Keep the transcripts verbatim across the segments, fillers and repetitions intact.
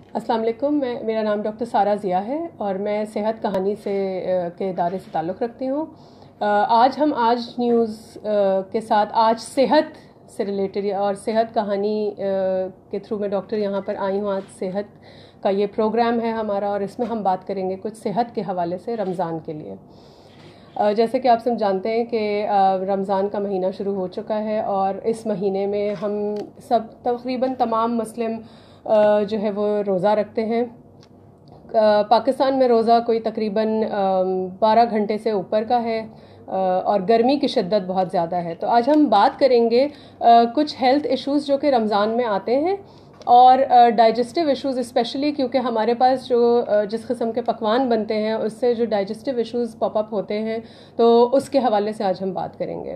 अस्सलाम वालेकुम। मैं मेरा नाम डॉक्टर सारा ज़िया है और मैं सेहत कहानी से के इदारे से ताल्लुक़ रखती हूँ। आज हम आज न्यूज़ के साथ आज सेहत से रिलेटेड और सेहत कहानी के थ्रू मैं डॉक्टर यहाँ पर आई हूँ। आज सेहत का ये प्रोग्राम है हमारा और इसमें हम बात करेंगे कुछ सेहत के हवाले से रमज़ान के लिए। जैसे कि आप सब जानते हैं कि रमज़ान का महीना शुरू हो चुका है और इस महीने में हम सब तकरीबन तमाम मुस्लिम जो है वो रोज़ा रखते हैं। पाकिस्तान में रोज़ा कोई तकरीबन बारह घंटे से ऊपर का है और गर्मी की शिद्दत बहुत ज़्यादा है। तो आज हम बात करेंगे कुछ हेल्थ इश्यूज़ जो कि रमज़ान में आते हैं और डाइजेस्टिव इश्यूज़ स्पेशली, क्योंकि हमारे पास जो जिस किस्म के पकवान बनते हैं उससे जो डाइजेस्टिव इश्यूज़ पॉपअप होते हैं, तो उसके हवाले से आज हम बात करेंगे।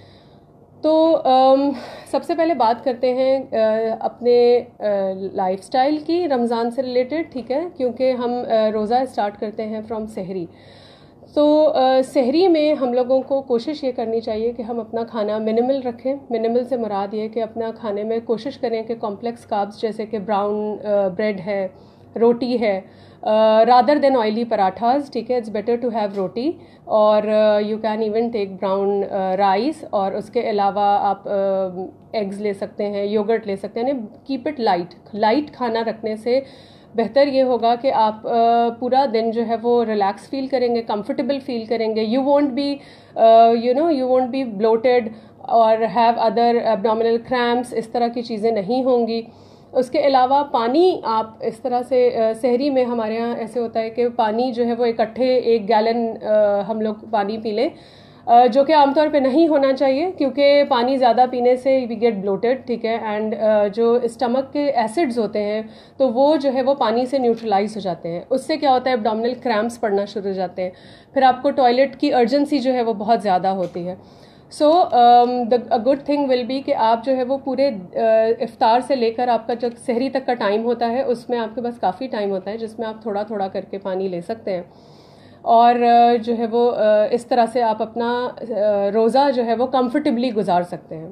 तो um, सबसे पहले बात करते हैं uh, अपने लाइफस्टाइल uh, की रमज़ान से रिलेटेड, ठीक है, क्योंकि हम uh, रोज़ा स्टार्ट करते हैं फ्रॉम सहरी। तो uh, सहरी में हम लोगों को कोशिश ये करनी चाहिए कि हम अपना खाना मिनिमल रखें। मिनिमल से मुराद ये कि अपना खाने में कोशिश करें कि कॉम्प्लेक्स कार्ब्स जैसे कि ब्राउन ब्रेड है, रोटी है, रादर देन ऑयली पराठाज, ठीक है, it's better to have roti और you can even take brown rice और उसके अलावा आप एग्स uh, ले सकते हैं, योगर्ट ले सकते हैं। कीप इट लाइट लाइट खाना रखने से बेहतर ये होगा कि आप uh, पूरा दिन जो है वो रिलैक्स फील करेंगे, कंफर्टेबल फील करेंगे। You won't be you know you won't be bloated और हैव अदर एब्डोमिनल क्रैम्प्स, इस तरह की चीज़ें नहीं होंगी। उसके अलावा पानी आप इस तरह से सहरी में हमारे यहाँ ऐसे होता है कि पानी जो है वो इकट्ठे एक गैलन हम लोग पानी पी लें, जो कि आमतौर पे नहीं होना चाहिए क्योंकि पानी ज़्यादा पीने से वी गेट ब्लोटेड, ठीक है, एंड जो स्टमक के एसिड्स होते हैं तो वो जो है वो पानी से न्यूट्रलाइज हो जाते हैं। उससे क्या होता है, एब्डोमिनल क्रैम्प्स पड़ना शुरू हो जाते हैं, फिर आपको टॉयलेट की अर्जेंसी जो है वो बहुत ज़्यादा होती है। So the a good thing will be कि आप जो है वो पूरे uh, इफ्तार से लेकर आपका जो सहरी तक का टाइम होता है उसमें आपके पास काफ़ी टाइम होता है जिसमें आप थोड़ा थोड़ा करके पानी ले सकते हैं और uh, जो है वो uh, इस तरह से आप अपना uh, रोज़ा जो है वो कंफर्टेबली गुजार सकते हैं।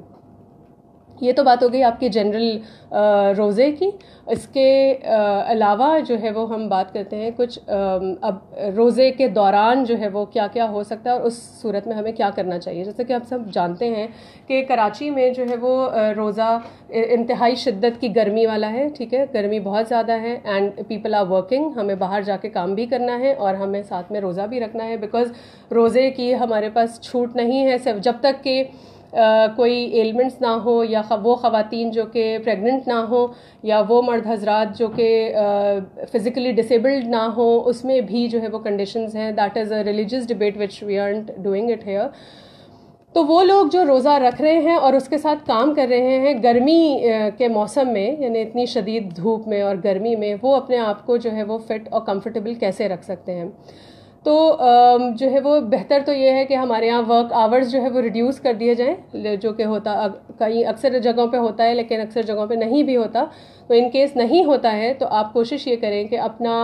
ये तो बात हो गई आपकी जनरल रोज़े की। इसके अलावा जो है वो हम बात करते हैं कुछ अब रोज़े के दौरान जो है वो क्या क्या हो सकता है और उस सूरत में हमें क्या करना चाहिए। जैसे कि आप सब जानते हैं कि कराची में जो है वो रोज़ा इंतहाई शिद्दत की गर्मी वाला है, ठीक है, गर्मी बहुत ज़्यादा है एंड पीपल आर वर्किंग। हमें बाहर जाके काम भी करना है और हमें साथ में रोज़ा भी रखना है बिकॉज़ रोज़े की हमारे पास छूट नहीं है सिर्फ जब तक कि Uh, कोई एलिमेंट्स ना हो या वो ख़वातीन जो कि प्रेग्नेंट ना हो या वो मर्द हजरात जो कि फ़िज़िकली डिसेबल्ड ना हो, उसमें भी जो है वो कंडीशंस हैं। That is a religious debate which we aren't doing it here. तो वो लोग जो रोज़ा रख रहे हैं और उसके साथ काम कर रहे हैं गर्मी के मौसम में, यानी इतनी शदीद धूप में और गर्मी में, वो अपने आप को जो है वो फिट और कंफर्टेबल कैसे रख सकते हैं। तो जो है वो बेहतर तो ये है कि हमारे यहाँ वर्क आवर्स जो है वो रिड्यूस कर दिए जाएं, जो कि होता कई अक्सर जगहों पे होता है लेकिन अक्सर जगहों पे नहीं भी होता। तो इन केस नहीं होता है तो आप कोशिश ये करें कि अपना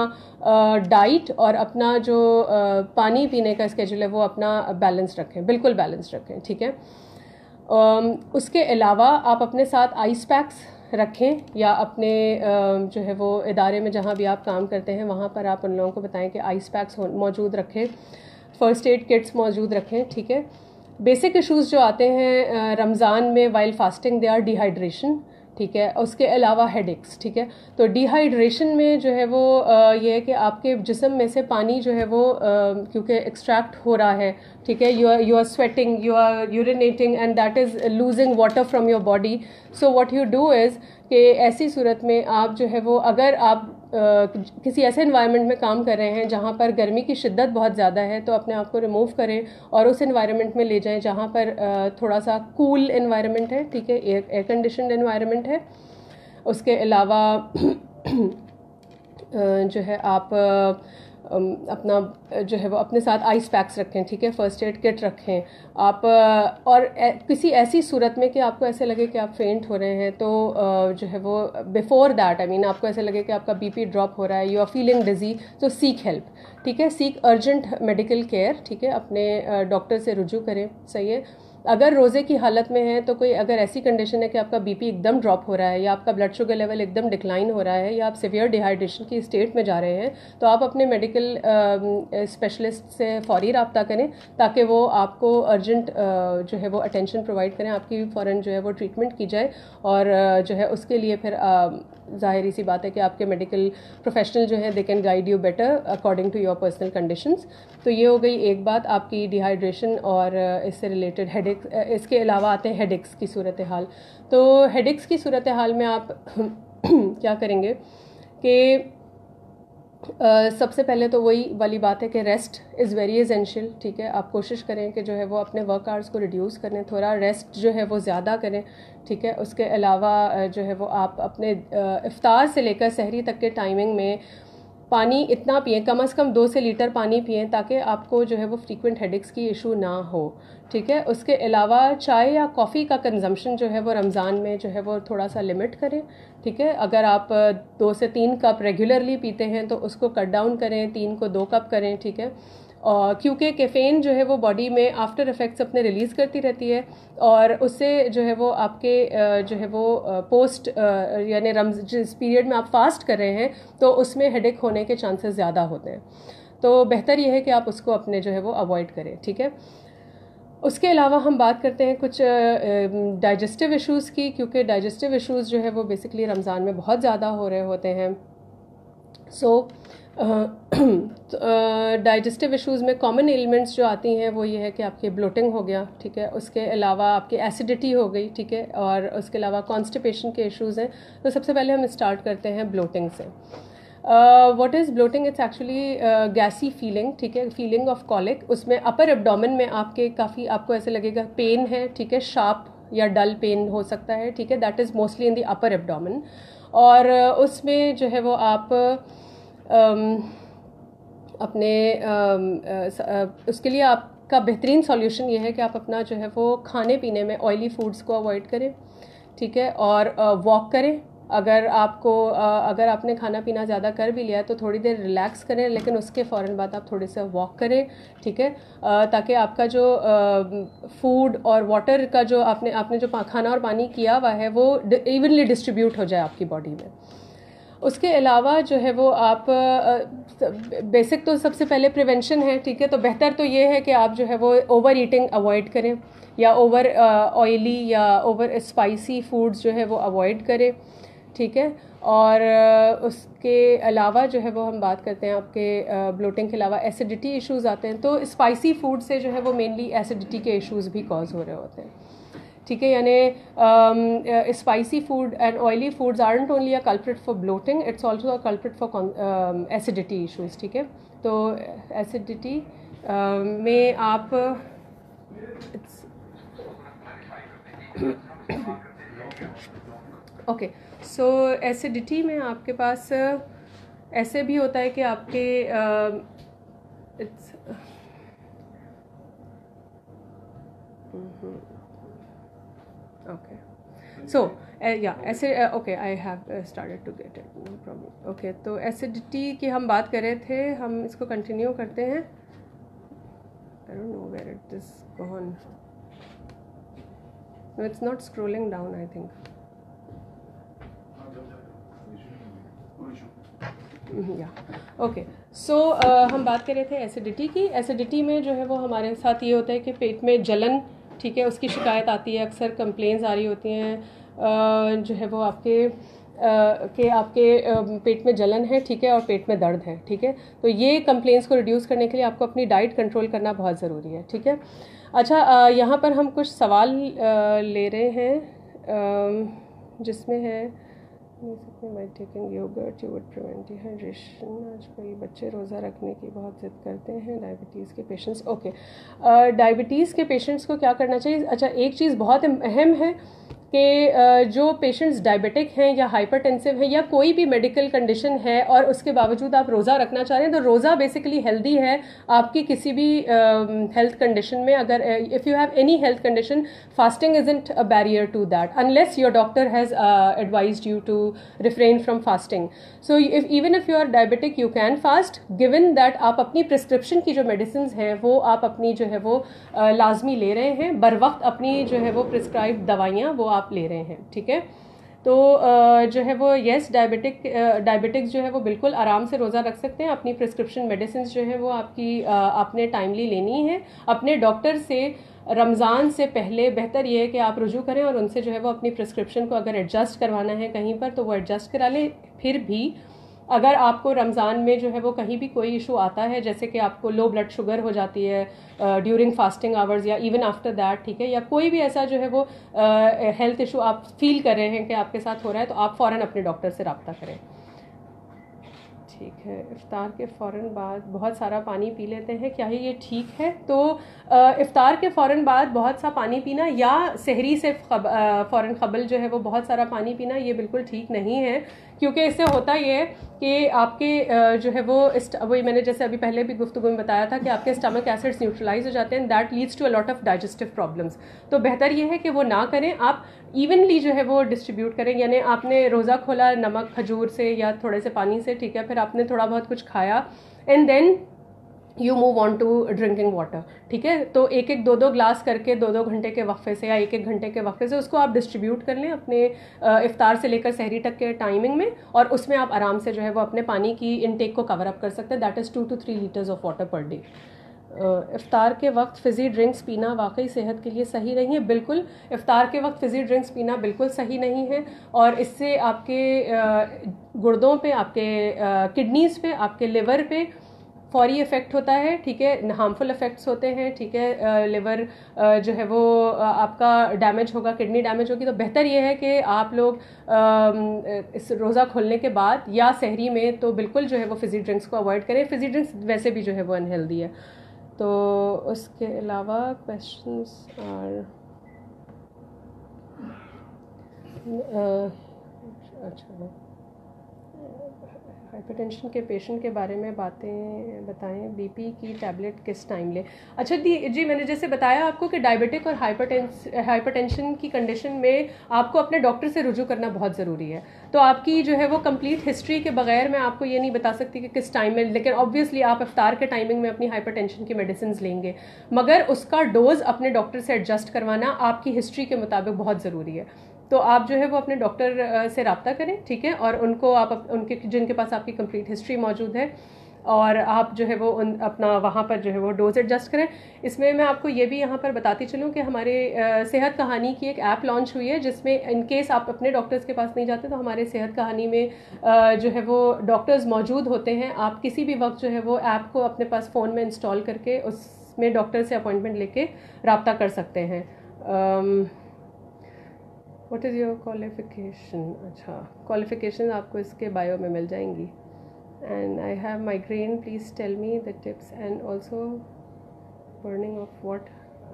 डाइट और अपना जो पानी पीने का स्केड्यूल है वो अपना बैलेंस रखें, बिल्कुल बैलेंस रखें, ठीक है। उसके अलावा आप अपने साथ आइस पैक्स रखें या अपने जो है वो इदारे में जहाँ भी आप काम करते हैं वहाँ पर आप उन लोगों को बताएं कि आइस पैक्स मौजूद रखें, फ़र्स्ट एड किट्स मौजूद रखें, ठीक है। बेसिक इश्यूज़ जो आते हैं रमज़ान में while fasting, they are dehydration, ठीक है, उसके अलावा हेडेक्स, ठीक है। तो डिहाइड्रेशन में जो है वो ये है कि आपके जिस्म में से पानी जो है वो क्योंकि एक्सट्रैक्ट हो रहा है, ठीक है, you are you are sweating, you are urinating and that is losing water from your body. So what you do is कि ऐसी सूरत में आप जो है वो अगर आप Uh, किसी ऐसे इन्वायरमेंट में काम कर रहे हैं जहाँ पर गर्मी की शिद्दत बहुत ज़्यादा है तो अपने आप को रिमूव करें और उस इन्वायरमेंट में ले जाएं जहाँ पर uh, थोड़ा सा कूल इन्वायरमेंट है, ठीक है, एयर एयर कंडीशनड इन्वायरमेंट है। उसके अलावा uh, जो है आप uh, अपना जो है वो अपने साथ आइस पैक्स रखें, ठीक है, फ़र्स्ट एड किट रखें आप। और किसी ऐसी सूरत में कि आपको ऐसे लगे कि आप फेंट हो रहे हैं तो जो है वो बिफोर दैट आई मीन आपको ऐसे लगे कि आपका बीपी ड्रॉप हो रहा है, यू आर फीलिंग डिजी, तो सीक हेल्प, ठीक है, सीक अर्जेंट मेडिकल केयर, ठीक है, अपने डॉक्टर से रुजू करें, सही है। अगर रोज़े की हालत में है तो कोई अगर ऐसी कंडीशन है कि आपका बीपी एकदम ड्रॉप हो रहा है या आपका ब्लड शुगर लेवल एकदम डिक्लाइन हो रहा है या आप सीवियर डिहाइड्रेशन की स्टेट में जा रहे हैं, तो आप अपने मेडिकल स्पेशलिस्ट से फौरी रब्ता करें ताकि वो आपको अर्जेंट जो है वो अटेंशन प्रोवाइड करें, आपकी फ़ौरन जो है वो ट्रीटमेंट की जाए। और जो है उसके लिए फिर ज़ाहिरी सी बात है कि आपके मेडिकल प्रोफेशनल जो है they can guide you better according to your personal conditions. तो ये हो गई एक बात आपकी डिहाइड्रेशन और इससे रिलेटेड हेडेक। इसके अलावा आते हैं हेडेक्स की सूरत हाल। तो हेडेक्स की सूरत हाल में आप क्या करेंगे कि Uh, सबसे पहले तो वही वाली बात है कि रेस्ट इज़ वेरी एसेंशियल। ठीक है, आप कोशिश करें कि जो है वो अपने वर्क आवर्स को रिड्यूस करें, थोड़ा रेस्ट जो है वो ज़्यादा करें। ठीक है, उसके अलावा जो है वो आप अपने इफ्तार से लेकर सहरी तक के टाइमिंग में पानी इतना पिएं, कम अज़ कम दो से लीटर पानी पिएं ताकि आपको जो है वो फ्रीक्वेंट हेडेक्स की इशू ना हो। ठीक है, उसके अलावा चाय या कॉफ़ी का कंजम्पशन जो है वो रमज़ान में जो है वो थोड़ा सा लिमिट करें। ठीक है, अगर आप दो से तीन कप रेगुलरली पीते हैं तो उसको कट डाउन करें, तीन को दो कप करें। ठीक है, और क्योंकि कैफ़ीन जो है वो बॉडी में आफ्टर इफ़ेक्ट्स अपने रिलीज़ करती रहती है और उससे जो है वो आपके जो है वो पोस्ट यानी रमज़ जिस पीरियड में आप फास्ट कर रहे हैं तो उसमें हेडेक होने के चांसेस ज़्यादा होते हैं। तो बेहतर यह है कि आप उसको अपने जो है वो अवॉइड करें। ठीक है, उसके अलावा हम बात करते हैं कुछ डाइजेस्टिव इश्यूज़ की, क्योंकि डाइजेस्टिव इश्यूज़ जो है वो बेसिकली रमज़ान में बहुत ज़्यादा हो रहे होते हैं। सो डाइजेस्टिव इश्यूज़ में कॉमन एलिमेंट्स जो आती हैं वो ये है कि आपकी ब्लोटिंग हो गया। ठीक है, उसके अलावा आपकी एसिडिटी हो गई। ठीक है, और उसके अलावा कॉन्स्टिपेशन के इश्यूज़ हैं। तो सबसे पहले हम स्टार्ट करते हैं ब्लोटिंग से। What is bloating? It's actually gassy feeling. ठीक है, फीलिंग ऑफ कॉलिक। उसमें अपर एब्डोमेन में आपके काफ़ी आपको ऐसे लगेगा पेन है। ठीक है, शार्प या डल पेन हो सकता है। ठीक है, that is mostly in the upper abdomen. और उसमें जो है वो आप um, अपने um, uh, उसके लिए आपका बेहतरीन सॉल्यूशन ये है कि आप अपना जो है वो खाने पीने में ऑयली फूड्स को अवॉइड करें। ठीक है, और वॉक uh, करें। अगर आपको अगर आपने खाना पीना ज़्यादा कर भी लिया है तो थोड़ी देर रिलैक्स करें, लेकिन उसके फ़ौरन बाद आप थोड़े से वॉक करें। ठीक है, ताकि आपका जो फूड और वाटर का जो आपने आपने जो खाना और पानी किया हुआ है वो इवनली डिस्ट्रीब्यूट हो जाए आपकी बॉडी में। उसके अलावा जो है वो आप बेसिक तो सबसे पहले प्रिवेंशन है। ठीक है, तो बेहतर तो ये है कि आप जो है वो ओवर ईटिंग अवॉइड करें या ओवर ऑयली या ओवर स्पाइसी फूड्स जो है वो अवॉइड करें। ठीक है, और उसके अलावा जो है वो हम बात करते हैं आपके ब्लोटिंग के अलावा एसिडिटी इश्यूज़ आते हैं। तो स्पाइसी फूड से जो है वो मेनली एसिडिटी के इश्यूज़ भी कॉज हो रहे होते हैं। ठीक है, यानी spicy food and oily foods aren't only a culprit for bloating, it's also a culprit for acidity issues. ठीक है, तो एसिडिटी में आप ओके सो एसिडिटी में आपके पास ऐसे भी होता है कि आपके इट्स ओके सो या ऐसे okay I have started to get it, no problem. Okay, तो एसिडिटी की हम बात कर रहे थे, हम इसको कंटिन्यू करते हैं। I don't know where it is gone, no it's not scrolling down I think. Yeah okay so हम बात कर रहे थे एसिडिटी की। एसिडिटी में जो है वो हमारे साथ ये होता है कि पेट में जलन, ठीक है, उसकी शिकायत आती है, अक्सर कंप्लेंट्स आ रही होती हैं uh, जो है वो आपके uh, के आपके uh, पेट में जलन है। ठीक है, और पेट में दर्द है। ठीक है, तो ये कंप्लेंट्स को रिड्यूस करने के लिए आपको अपनी डाइट कंट्रोल करना बहुत ज़रूरी है। ठीक है, अच्छा uh, यहाँ पर हम कुछ सवाल uh, ले रहे हैं uh, जिसमें है by taking yogurt you would prevent dehydration. आजकल बच्चे रोज़ा रखने की बहुत ज़िद करते हैं, डायबिटीज़ के पेशेंट्स। ओके, डायबिटीज़ के पेशेंट्स को क्या करना चाहिए? अच्छा, एक चीज़ बहुत अहम है कि जो पेशेंट्स डायबिटिक हैं या हाइपरटेंसिव हैं या कोई भी मेडिकल कंडीशन है और उसके बावजूद आप रोज़ा रखना चाह रहे हैं, तो रोज़ा बेसिकली हेल्दी है आपकी किसी भी हेल्थ कंडीशन में. अगर if you have any health condition, fasting isn't a barrier to that unless your doctor has advised you to refrain from fasting. So if even if you are diabetic you can fast, given that आप अपनी prescription की जो medicine हैं वो आप अपनी जो है वो uh, लाजमी ले रहे हैं, बर वक्त अपनी जो है वो प्रिस्क्राइब दवाइयाँ वो आप ले रहे हैं. ठीक है, तो जो है वो येस डायबिटिक डायबिटिक्स जो है वो बिल्कुल आराम से रोज़ा रख सकते हैं. अपनी प्रिस्क्रिप्शन मेडिसिन जो है वो आपकी आपने टाइमली लेनी है. अपने डॉक्टर से रमज़ान से पहले बेहतर ये है कि आप रुजू करें और उनसे जो है वो अपनी प्रिस्क्रिप्शन को अगर एडजस्ट करवाना है कहीं पर तो वो एडजस्ट करा लें. फिर भी अगर आपको रमज़ान में जो है वो कहीं भी कोई इशू आता है, जैसे कि आपको लो ब्लड शुगर हो जाती है ड्यूरिंग फास्टिंग आवर्स या इवन आफ्टर दैट, ठीक है, या कोई भी ऐसा जो है वो हेल्थ इशू आप फील कर रहे हैं कि आपके साथ हो रहा है, तो आप फ़ौरन अपने डॉक्टर से रब्ता करें. ठीक है, इफ्तार के फ़ौरन बाद बहुत सारा पानी पी लेते हैं, क्या ये ठीक है? तो इफ्तार के फ़ौरन बाद बहुत सा पानी पीना या सहरी से फ़ौरन क़बल जो है वो बहुत सारा पानी पीना ये बिल्कुल ठीक नहीं है, क्योंकि इससे होता ये है कि आपके जो है वो वही मैंने जैसे अभी पहले भी गुफ्तगू में बताया था कि आपके स्टमक एसिड्स न्यूट्रलाइज हो जाते हैं, that leads to a lot of digestive problems. तो बेहतर ये है कि वो ना करें, आप इवनली जो है वो डिस्ट्रीब्यूट करें. यानी आपने रोज़ा खोला नमक खजूर से या थोड़े से पानी से, ठीक है, फिर आपने थोड़ा बहुत कुछ खाया and then you move on to drinking water. ठीक है, तो एक एक दो दो ग्लास करके दो दो घंटे के वक्फे से या एक एक घंटे के वक्फे से उसको आप डिस्ट्रीब्यूट कर लें अपने इफ्तार से लेकर सहरी तक के टाइमिंग में, और उसमें आप आराम से जो है वो अपने पानी की इनटेक को कवर अप कर सकते हैं. That is two to three litres of water per day. Iftar के वक्त फ़िज़ी ड्रिंक्स पीना वाकई सेहत के लिए सही नहीं है. बिल्कुल, इफ्तार के वक्त फ़िज़ी ड्रिंक्स पीना बिल्कुल सही नहीं है, और इससे आपके गुर्दों पे, आपके किडनीज़ पे, आपके लिवर पे फौरी इफ़ेक्ट होता है. ठीक है, हार्मफुल इफ़ेक्ट्स होते हैं. ठीक है, लिवर जो है वो आपका डैमेज होगा, किडनी डैमेज होगी. तो बेहतर ये है कि आप लोग इस रोज़ा खोलने के बाद या सहरी में तो बिल्कुल जो है वो फ़िज़ी ड्रिंक्स को अवॉइड करें. फ़िज़ी ड्रिंक्स वैसे भी जो है वो अनहेल्दी है. तो उसके अलावा क्वेश्चंस और अच्छा हाइपरटेंशन के पेशेंट के बारे में बातें बताएं. बीपी की टैबलेट किस टाइम लें? अच्छा दी जी, मैंने जैसे बताया आपको कि डायबिटिक और हाइपरटेंस हाइपरटेंशन की कंडीशन में आपको अपने डॉक्टर से रुजू करना बहुत ज़रूरी है. तो आपकी जो है वो कंप्लीट हिस्ट्री के बगैर मैं आपको ये नहीं बता सकती कि किस टाइम में, लेकिन ऑब्वियसली आप इफ्तार के टाइमिंग में अपनी हाइपरटेंशन की मेडिसिन लेंगे, मगर उसका डोज अपने डॉक्टर से एडजस्ट करवाना आपकी हिस्ट्री के मुताबिक बहुत ज़रूरी है. तो आप जो है वो अपने डॉक्टर से रब्ता करें. ठीक है, और उनको आप उनके जिनके पास आपकी कंप्लीट हिस्ट्री मौजूद है, और आप जो है वो उन अपना वहाँ पर जो है वो डोज एडजस्ट करें. इसमें मैं आपको ये भी यहाँ पर बताती चलूँ कि हमारे सेहत कहानी की एक ऐप लॉन्च हुई है, जिसमें इन केस आप अपने डॉक्टर्स के पास नहीं जाते तो हमारे सेहत कहानी में जो है वो डॉक्टर्स मौजूद होते हैं. आप किसी भी वक्त जो है वो ऐप को अपने पास फ़ोन में इंस्टॉल करके उसमें डॉक्टर से अपॉइंटमेंट लेके रब्ता कर सकते हैं. What is your qualification? अच्छा, क्वालिफ़िकेशन आपको इसके बायो में मिल जाएंगी. And I have migraine, please tell me the tips and also burning of what.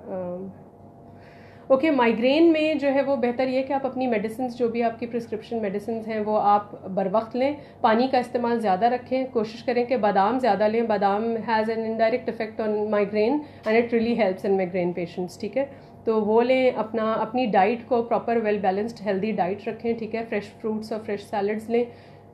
Okay, migraine में जो है वो बेहतर ये कि आप अपनी मेडिसिन जो भी आपकी प्रिस्क्रिप्शन मेडिसिन हैं वो आप बर वक्त लें. पानी का इस्तेमाल ज़्यादा रखें, कोशिश करें कि बादाम ज़्यादा लें. Badam has an indirect effect on migraine and it really helps in migraine patients. ठीक है, तो वो लें. अपना अपनी डाइट को proper well balanced healthy diet रखें. ठीक है, फ्रेश फ्रूट्स और फ्रेश सैलड्स लें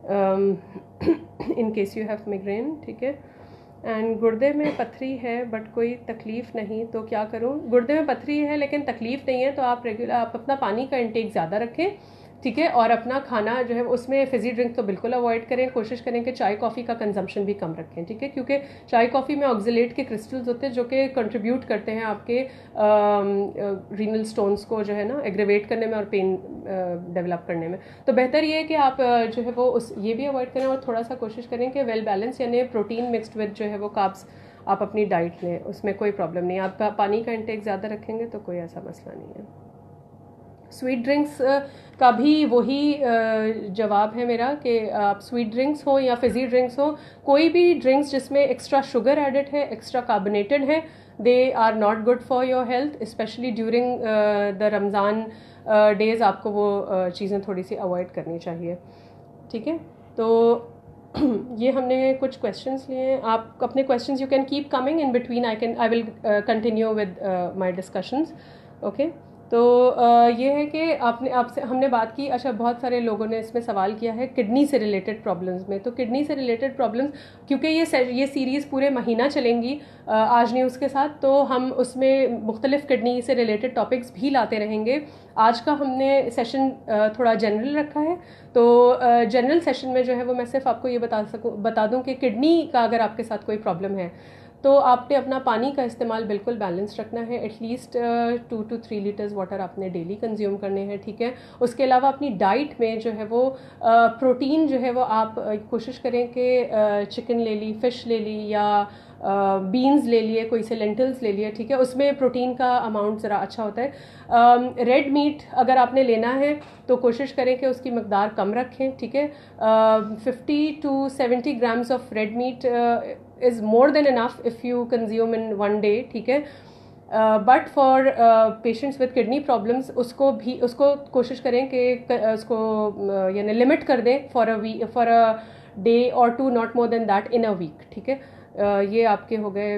in case you have migraine. ठीक है, एंड गुर्दे में पथरी है बट कोई तकलीफ़ नहीं, तो क्या करूं? गुर्दे में पथरी है लेकिन तकलीफ़ नहीं है तो आप रेगुलर आप अपना पानी का इंटेक ज़्यादा रखें. ठीक है, और अपना खाना जो है उसमें फ़िज़ी ड्रिंक तो बिल्कुल अवॉइड करें. कोशिश करें कि चाय कॉफ़ी का कंजम्पशन भी कम रखें. ठीक है, क्योंकि चाय कॉफ़ी में ऑक्जेलेट के क्रिस्टल्स होते हैं जो कि कंट्रीब्यूट करते हैं आपके रीनल स्टोन्स को जो है ना एग्रेवेट करने में और पेन डेवलप करने में. तो बेहतर ये है कि आप जो है वो उस ये भी अवॉइड करें, और थोड़ा सा कोशिश करें कि वेल बैलेंस यानी प्रोटीन मिक्सड विद जो है वो कार्ब्स आप अपनी डाइट लें. उसमें कोई प्रॉब्लम नहीं. आपका पानी का इंटेक ज़्यादा रखेंगे तो कोई ऐसा मसला नहीं है. स्वीट ड्रिंक्स का भी वही जवाब है मेरा कि आप स्वीट ड्रिंक्स हो या फिज़ी ड्रिंक्स हो, कोई भी ड्रिंक्स जिसमें एक्स्ट्रा शुगर एडेड है, एक्स्ट्रा कार्बोनेटेड है, they are not good for your health, specially during the Ramzan days आपको वो चीज़ें थोड़ी सी अवॉइड करनी चाहिए, ठीक है। तो ये हमने कुछ क्वेश्चंस लिए हैं। आप अपने questions you can keep coming in between, I can I will continue with my discussions, okay. तो uh, ये है कि आपने आपसे हमने बात की, अच्छा बहुत सारे लोगों ने इसमें सवाल किया है किडनी से रिलेटेड प्रॉब्लम्स में। तो किडनी से रिलेटेड प्रॉब्लम्स, क्योंकि ये ये सीरीज़ पूरे महीना चलेंगी uh, आज न्यूज़ के साथ, तो हम उसमें मुख्तलिफ किडनी से रिलेटेड टॉपिक्स भी लाते रहेंगे। आज का हमने सेशन uh, थोड़ा जनरल रखा है, तो जनरल uh, सेशन में जो है वो मैं सिर्फ आपको ये बता सकूँ बता दूँ कि किडनी का अगर आपके साथ कोई प्रॉब्लम है तो आपने अपना पानी का इस्तेमाल बिल्कुल बैलेंस रखना है। At least two to three litres water आपने डेली कंज्यूम करने हैं, ठीक है। उसके अलावा अपनी डाइट में जो है वो प्रोटीन uh, जो है वो आप uh, कोशिश करें कि चिकन uh, ले ली, फ़िश ले ली, या बीन्स uh, ले लिए, कोई से लेंटिल्स ले लिए, ठीक है। उसमें प्रोटीन का अमाउंट ज़रा अच्छा होता है। रेड um, मीट अगर आपने लेना है तो कोशिश करें कि उसकी मकदार कम रखें, ठीक है। Fifty to seventy grams of red meat is more than enough if you consume in one day, ठीक है। But for patients with kidney problems उसको भी उसको कोशिश करें कि उसको uh, यानी लिमिट कर दें for a we for a day और two, not more than that in a week, ठीक है। uh, ये आपके हो गए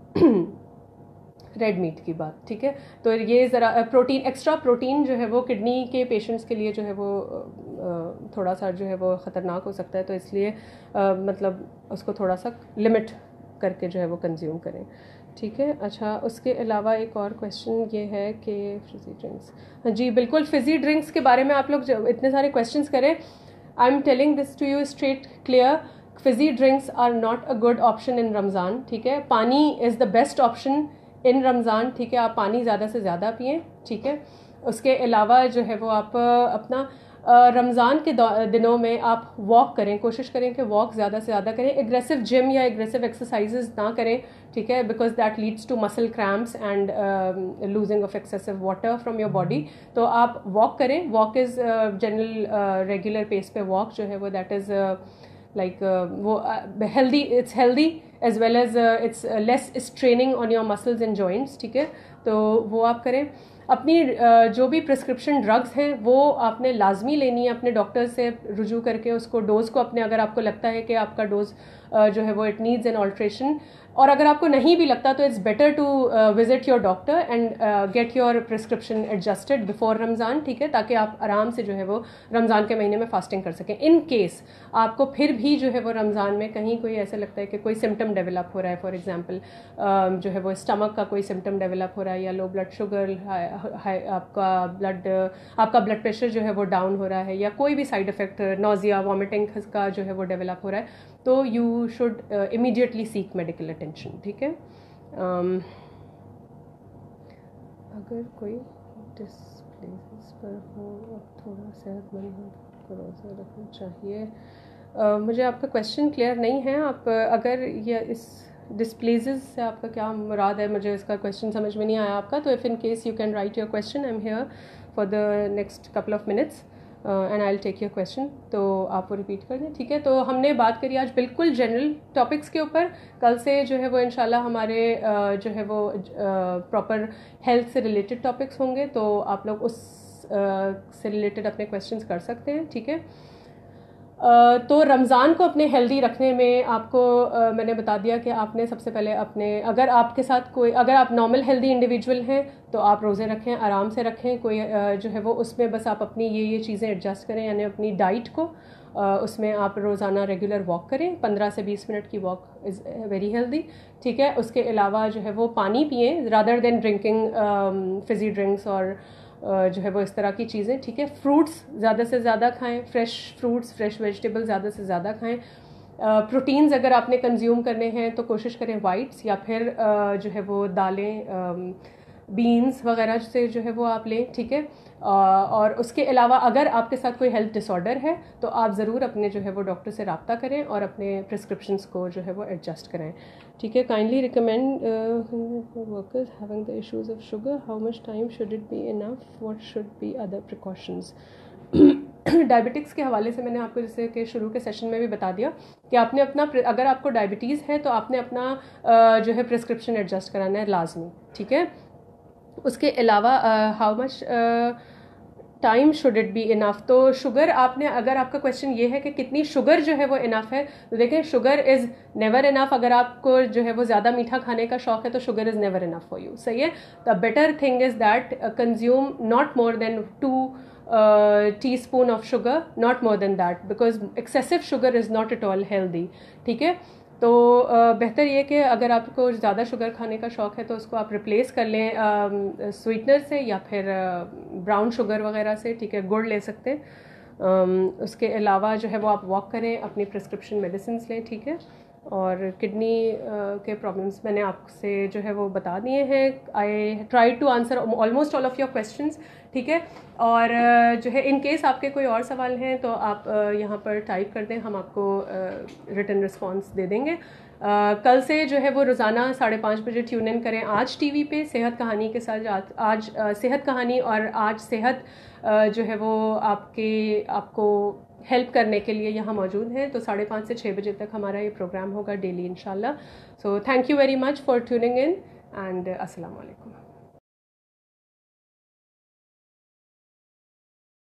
रेड मीट की बात, ठीक है। तो ये ज़रा प्रोटीन, एक्स्ट्रा प्रोटीन जो है वो किडनी के पेशेंट्स के लिए जो है वो थोड़ा सा जो है वो ख़तरनाक हो सकता है, तो इसलिए मतलब उसको थोड़ा सा लिमिट करके जो है वो कंज्यूम करें, ठीक है। अच्छा, उसके अलावा एक और क्वेश्चन ये है कि फिज़ी ड्रिंक्स, हाँ जी बिल्कुल, फिज़ी ड्रिंक्स के बारे में आप लोग इतने सारे क्वेश्चंस करें। I am telling this to you straight clear, fizzy drinks are not a good option in Ramzan, ठीक है। Pani is the best option in Ramzan, ठीक है। आप पानी ज़्यादा से ज़्यादा पिएं, ठीक है। उसके अलावा जो है वो आप अपना रमज़ान के दिनों में आप वॉक करें, कोशिश करें कि वॉक ज़्यादा से ज़्यादा करें। एग्रेसिव जिम या एग्रेसिव एक्सरसाइजेज ना करें, ठीक है, because that leads to muscle cramps and losing of excessive water from your body. तो आप वॉक करें, walk is general regular pace पे वॉक जो है वो दैट इज़ लाइक वो healthy, it's healthy as well as it's less straining on your muscles and joints, ठीक है। तो वो आप करें। अपनी uh, जो भी प्रिस्क्रिप्शन ड्रग्स हैं वो आपने लाजमी लेनी है, अपने डॉक्टर से रुजू करके उसको डोज़ को अपने, अगर आपको लगता है कि आपका डोज़ uh, जो है वो इट नीड्स एन ऑल्ट्रेशन, और अगर आपको नहीं भी लगता तो it's better to visit your doctor and get your prescription adjusted before Ramzan, ठीक है, ताकि आप आराम से जो है वो रमज़ान के महीने में फास्टिंग कर सकें। इन केस आपको फिर भी जो है वो रमज़ान में कहीं कोई ऐसा लगता है कि कोई सिम्टम डेवलप हो रहा है, फॉर एग्जांपल uh, जो है वो स्टमक का कोई सिम्टम डेवलप हो रहा है, या लो ब्लड शुगर, आपका ब्लड आपका ब्लड प्रेशर जो है वो डाउन हो रहा है, या कोई भी साइड इफ़ेक्ट नोजिया वॉमिटिंग का जो है वो डेवलप हो रहा है, तो you should immediately seek medical attention, ठीक है। um, अगर कोई डिस्प्लेस पर हो अब थोड़ा सेहतमंद हो तो रोज़ा रखना चाहिए। uh, मुझे आपका क्वेश्चन क्लियर नहीं है। आप अगर ये इस डिस्प्लेजेस से आपका क्या मुराद है, मुझे इसका क्वेश्चन समझ में नहीं आया आपका, तो if in case you can write your question, I am here for the next couple of minutes and I will take your question. तो आप वो रिपीट कर दें, ठीक है। तो हमने बात करी आज बिल्कुल जनरल टॉपिक्स के ऊपर। कल से जो है वो इंशाल्लाह हमारे uh, जो है वो प्रॉपर uh, हेल्थ से रिलेटेड टॉपिक्स होंगे, तो आप लोग उस uh, से रिलेटेड अपने क्वेश्चंस कर सकते हैं, ठीक है। Uh, तो रमज़ान को अपने हेल्दी रखने में आपको uh, मैंने बता दिया कि आपने सबसे पहले अपने, अगर आपके साथ कोई, अगर आप नॉर्मल हेल्दी इंडिविजुअल हैं तो आप रोज़े रखें, आराम से रखें, कोई uh, जो है वो उसमें बस आप अपनी ये ये चीज़ें एडजस्ट करें, यानी अपनी डाइट को uh, उसमें आप रोज़ाना रेगुलर वॉक करें, पंद्रह से बीस मिनट की वॉक इज़ वेरी हेल्दी, ठीक है। उसके अलावा जो है वो पानी पिएं rather than drinking fizzy drinks और Uh, जो है वो इस तरह की चीज़ें, ठीक है। फ्रूट्स ज़्यादा से ज़्यादा खाएं, फ्रेश फ्रूट्स, फ्रेश वेजिटेबल ज़्यादा से ज़्यादा खाएं। प्रोटीन्स uh, अगर आपने कंज्यूम करने हैं तो कोशिश करें वाइट्स, या फिर uh, जो है वो दालें, बीन्स um, वगैरह से जो है वो आप लें, ठीक है। uh, और उसके अलावा अगर आपके साथ कोई हेल्थ डिसऑर्डर है तो आप ज़रूर अपने जो है वो डॉक्टर से रब्ता करें और अपने प्रिस्क्रिप्शंस को जो है वो एडजस्ट करें, ठीक है। Kindly recommend workers having the issues of sugar, how much time should it be enough, what should be other precautions. Diabetics के हवाले से मैंने आपको जैसे कि शुरू के सेशन में भी बता दिया कि आपने अपना, अगर आपको डायबिटीज़ है तो आपने अपना uh, जो है प्रिस्क्रिप्शन एडजस्ट कराना है लाजमी, ठीक है। उसके अलावा how much time should it be enough? तो शुगर आपने, अगर आपका क्वेश्चन ये है कि कितनी शुगर जो है वो इनफ है, तो देखें शुगर इज़ नेवर इनफ. अगर आपको जो है वो ज़्यादा मीठा खाने का शौक है तो sugar is never enough for you. सही है. The better thing is that consume not more than two teaspoon of sugar, not more than that, because excessive sugar is not at all healthy. ठीक है. तो uh, बेहतर ये कि अगर आपको ज़्यादा शुगर खाने का शौक़ है तो उसको आप रिप्लेस कर लें स्वीटनर से या फिर ब्राउन शुगर वगैरह से. ठीक है. गुड़ ले सकते हैं. um, उसके अलावा जो है वो आप वॉक करें, अपनी प्रिस्क्रिप्शन मेडिसिन लें. ठीक है. और किडनी uh, के प्रॉब्लम्स मैंने आपसे जो है वो बता दिए हैं. I try to answer almost all of your questions. ठीक है. और uh, जो है इन केस आपके कोई और सवाल हैं तो आप uh, यहाँ पर टाइप कर दें, हम आपको रिटन रिस्पॉन्स दे देंगे. uh, कल से जो है वो रोज़ाना साढ़े पाँच बजे ट्यून इन करें आज टीवी पे सेहत कहानी के साथ. आज, आज uh, सेहत कहानी और आज सेहत uh, जो है वो आपके आपको हेल्प करने के लिए यहाँ मौजूद हैं. तो साढ़े पाँच से छः बजे तक हमारा ये प्रोग्राम होगा डेली इंशाल्लाह. So thank you very much for tuning in and अस्सलाम वालेकुम.